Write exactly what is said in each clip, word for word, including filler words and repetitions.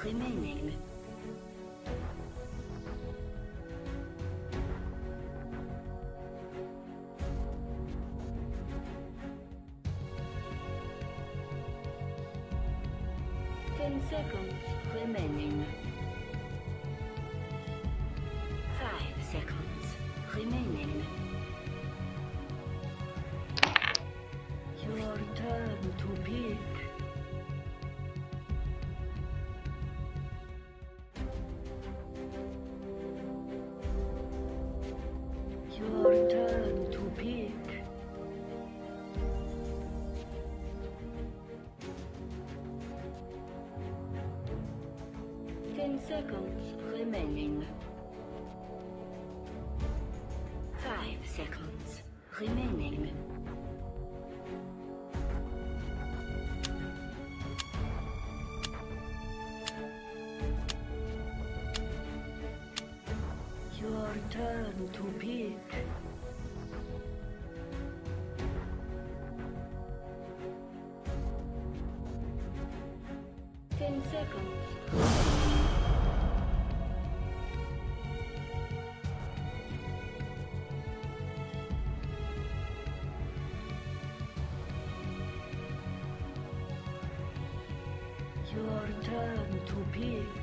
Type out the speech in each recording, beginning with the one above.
remaining. Ten seconds remaining. Five seconds remaining. Your turn to pick. Your turn to pick. Ten seconds remaining. Five seconds remaining. Your turn to pick. Ten seconds remaining. Your turn to pick.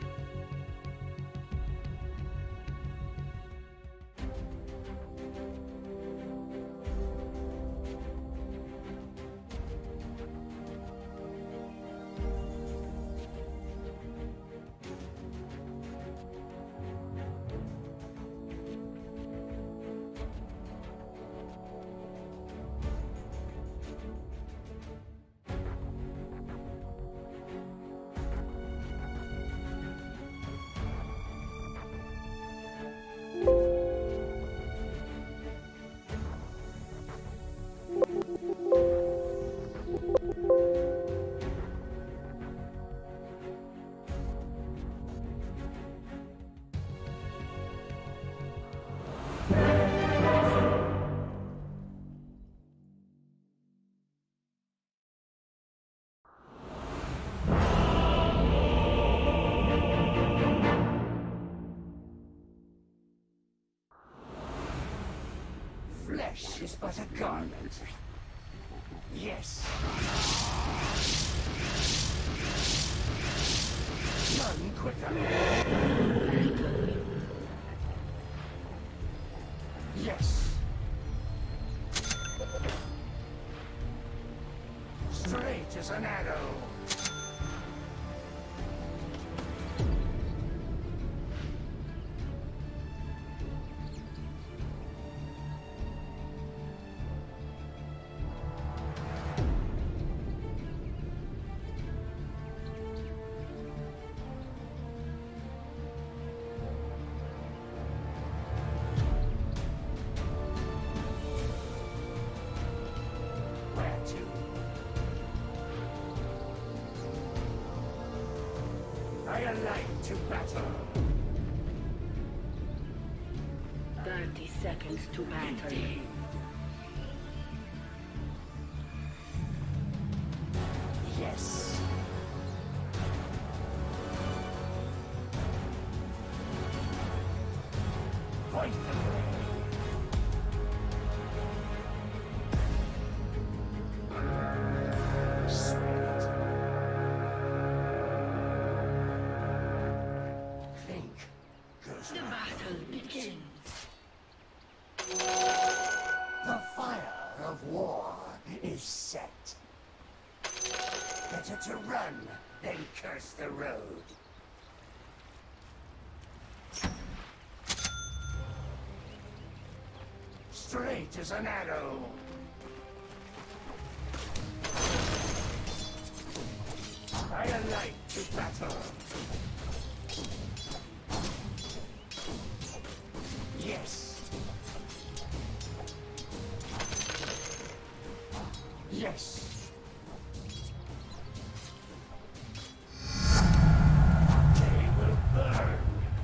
Flesh is but a garment. Yes. None quicker. Yes. Straight as an arrow. I alight to battle. Thirty seconds to battle. Yes. Point the way. The battle begins. The fire of war is set. Better to run than curse the road. Straight as an arrow. I alight to battle. Yes. Yes. They will burn.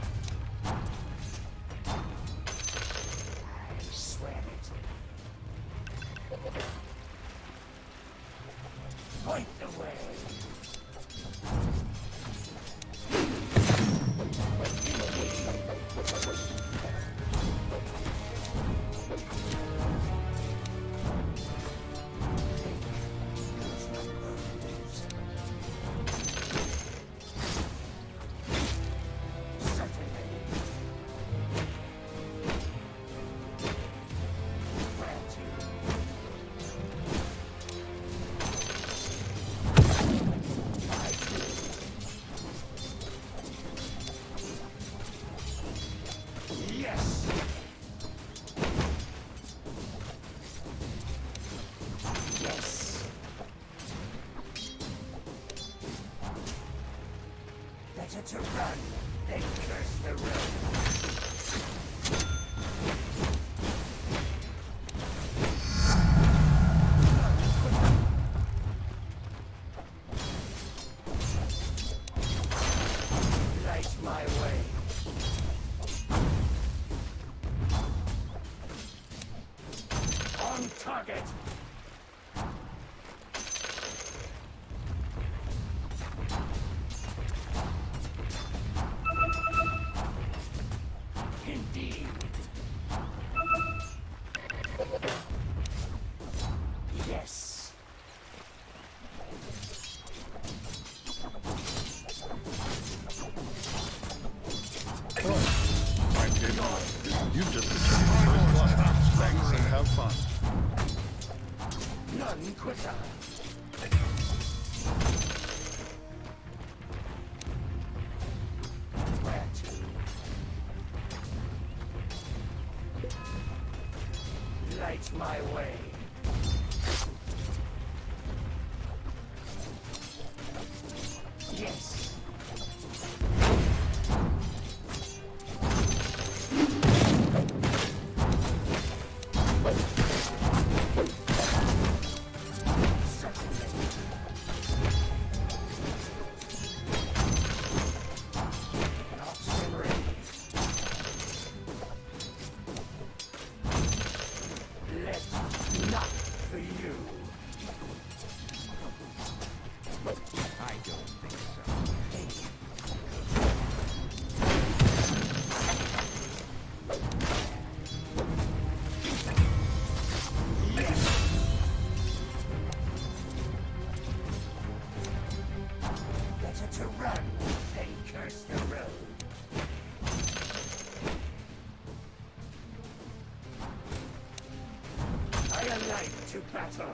I swear it. Point the way. Better to run than curse the road. Light my way. On target. Indeed. Yes. I did not. You just achieved first class. Thanks and have fun. None quicker. Where to? Light my way. Yes. To run, then curse the road. I alight to battle.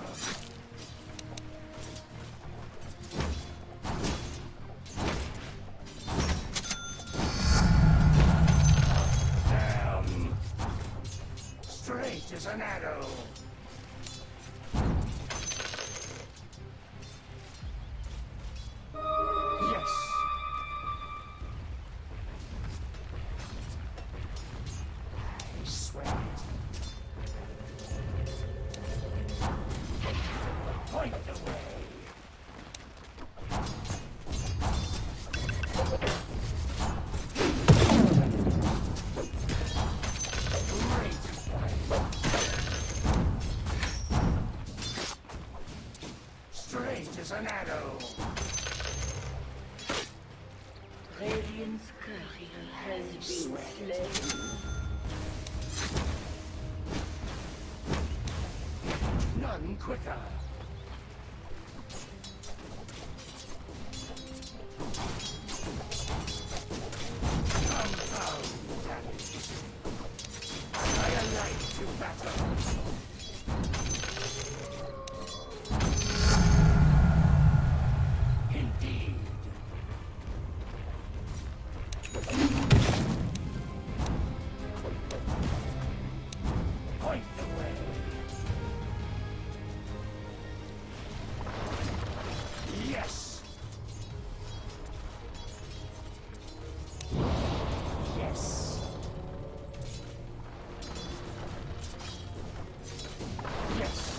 Damn! Straight as an arrow. Point the way. Great fight. Straight as an arrow. Radiant's courier has been slain. None quicker. Compound damage. I alight to battle. Indeed. Point the way. Yes. Yes. Yes.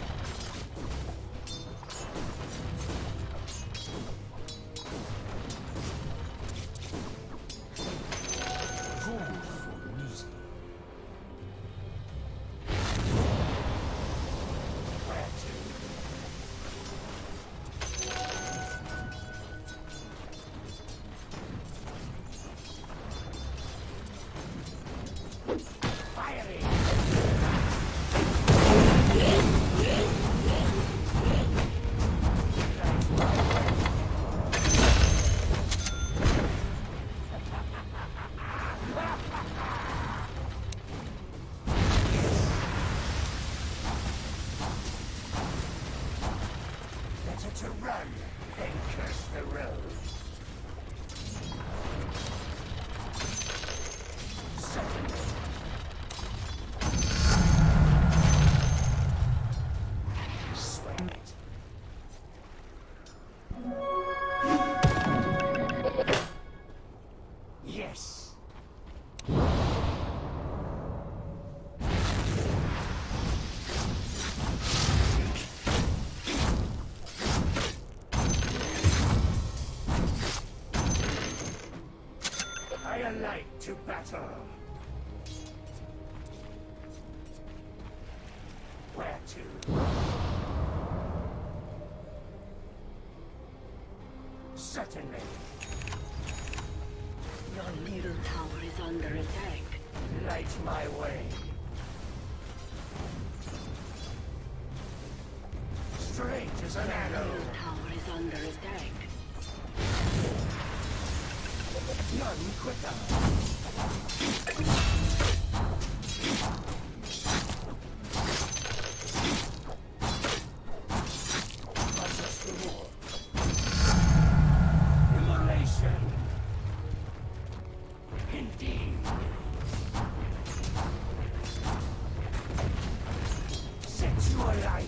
Good for music. Where to? Firing! Better to run than curse the road. Certainly. Swear it. Certainly. Your middle tower is under attack. Light my way. Straight as an arrow. Middle tower is under attack. None quicker. Just reward. Immolation. Indeed. Set you alight.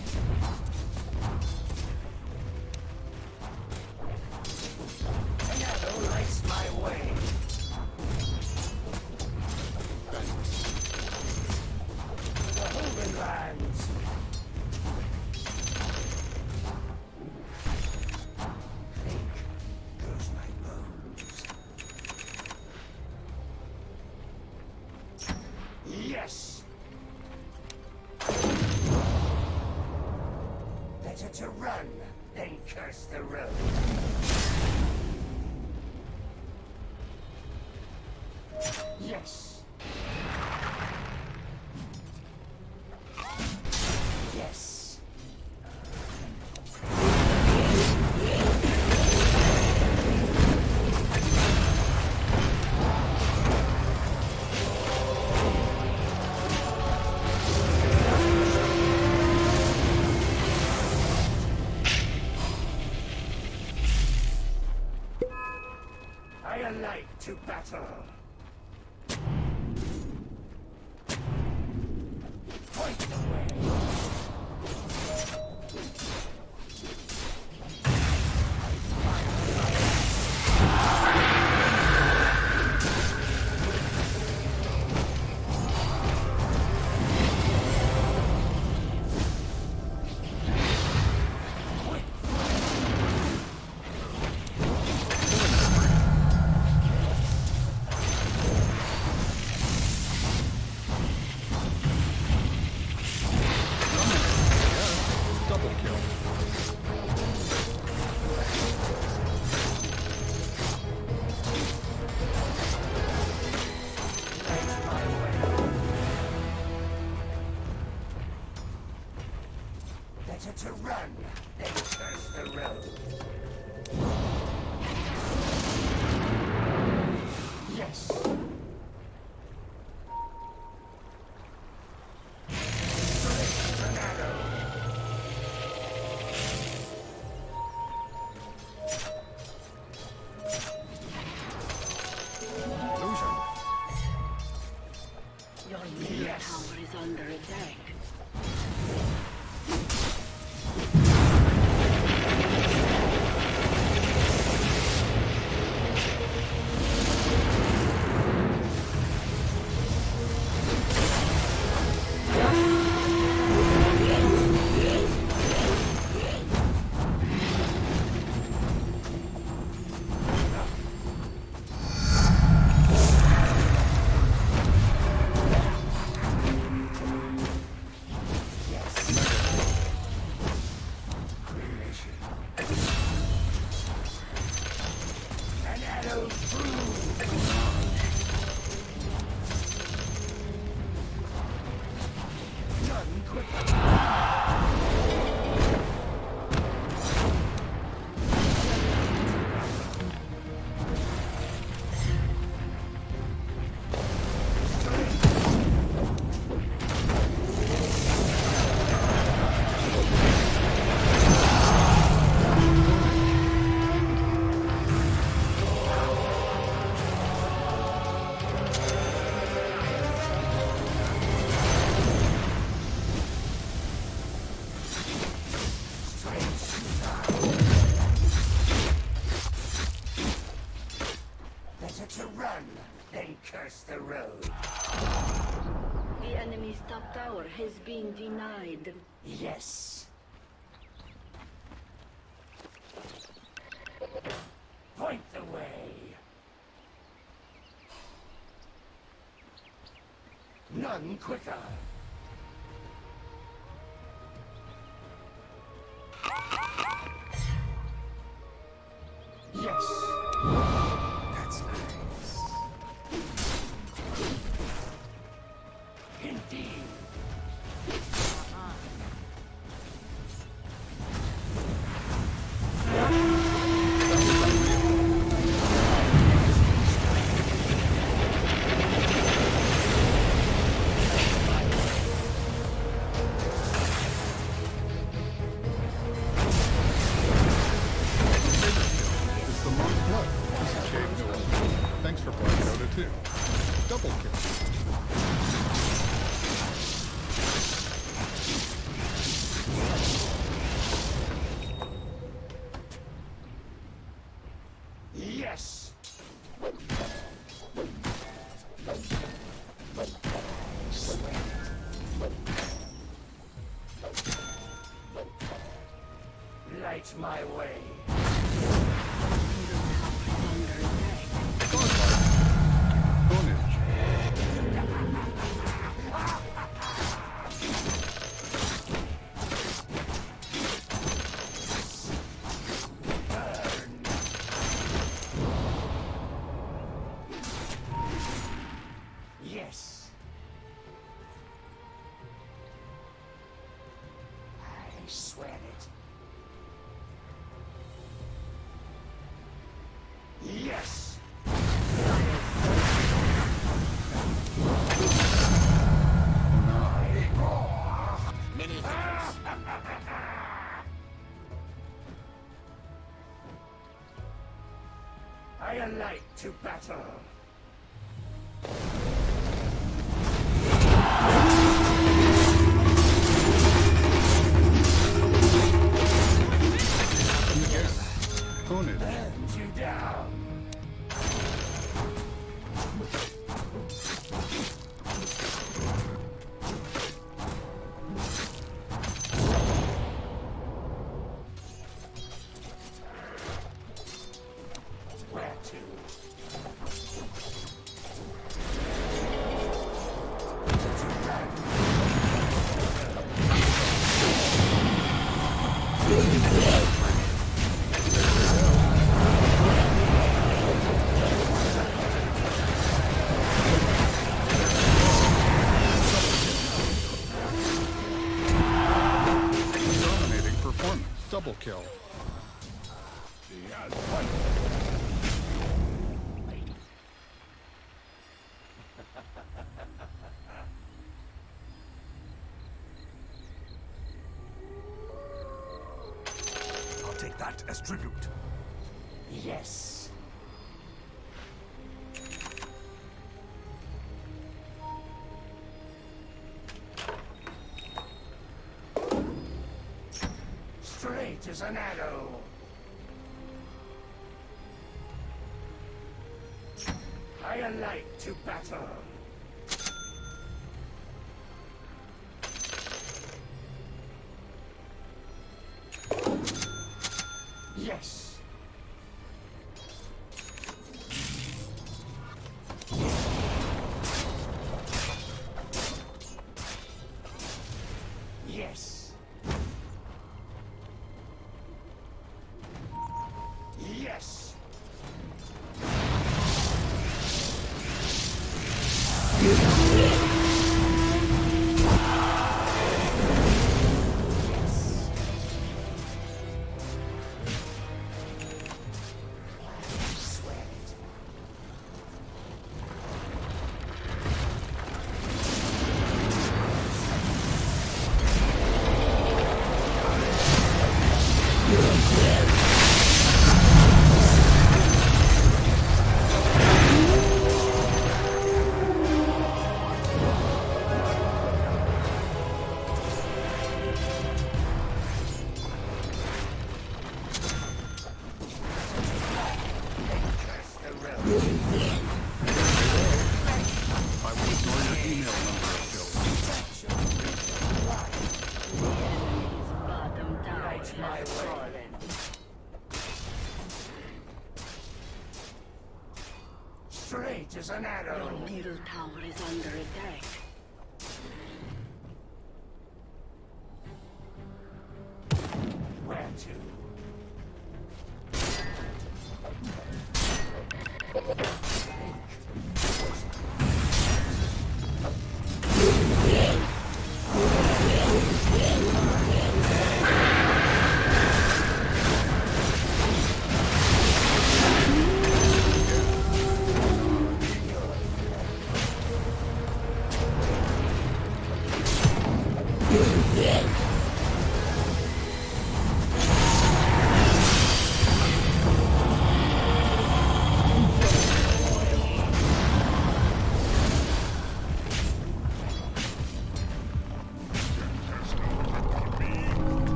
An arrow lights my way. The Holy Lands. Think goes my bones. Yes. Better to run than curse the road. Yes. Yes. I alight to battle. Point the way. Double kill. Light my way. Better to run than curse the road. Yes. Straight as an arrow. Illusion. Your middle Yes. tower is under attack. An arrow through. None quicker. Better to run than curse the road. The enemy's top tower has been denied. Yes. Point the way. None quicker. Yes. Double kill. Yes! Light my way. Yes. I swear it. Yes. Many thanks. I alight to battle. Ownage. Burns you down. Where to? Dominating performance. Double kill. I'll take that as tribute. Yes. Straight as an arrow. I alight to battle. Yes. Yes. Yes. Swear it. Curse the road. I will ignore your email number, Phil. Bottom tower Light my has way. fallen. Straight as an Your arrow. middle tower is under attack. Where to?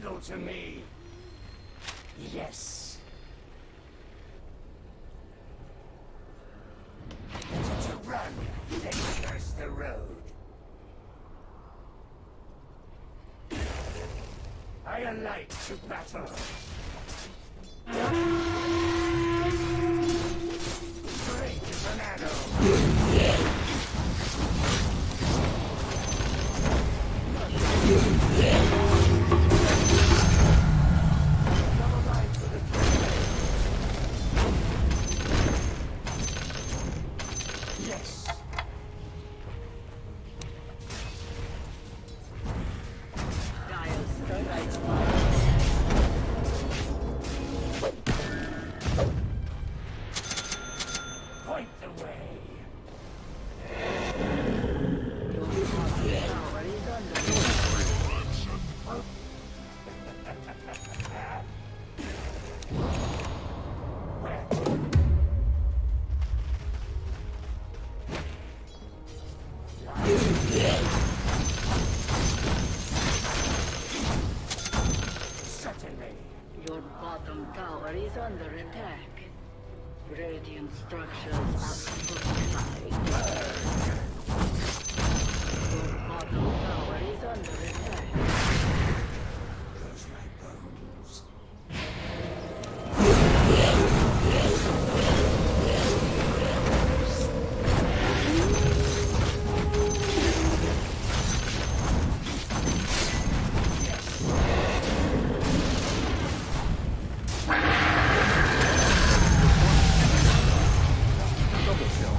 candle to me. Yes. Better to run than curse the road. I alight to battle. Straight as an arrow. Yes. Dials right. Point the way. Your bottom tower is under Where to? Certainly. Your bottom tower is under attack. Radiant structures are fortified. Your bottom tower is under attack. Curse my bones. Double kill.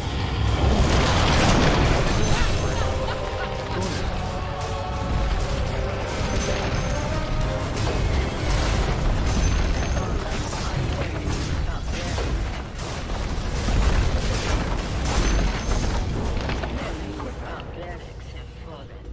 Our clerics have fallen.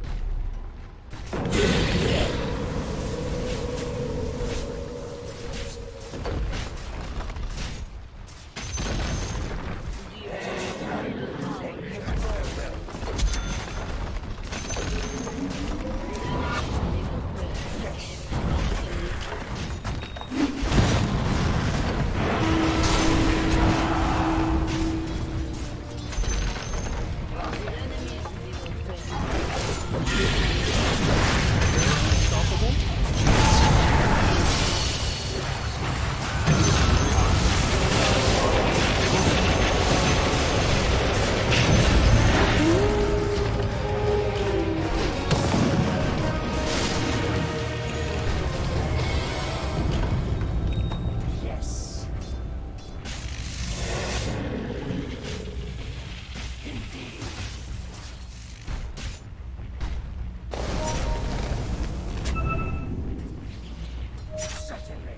Yes. Indeed. Certainly.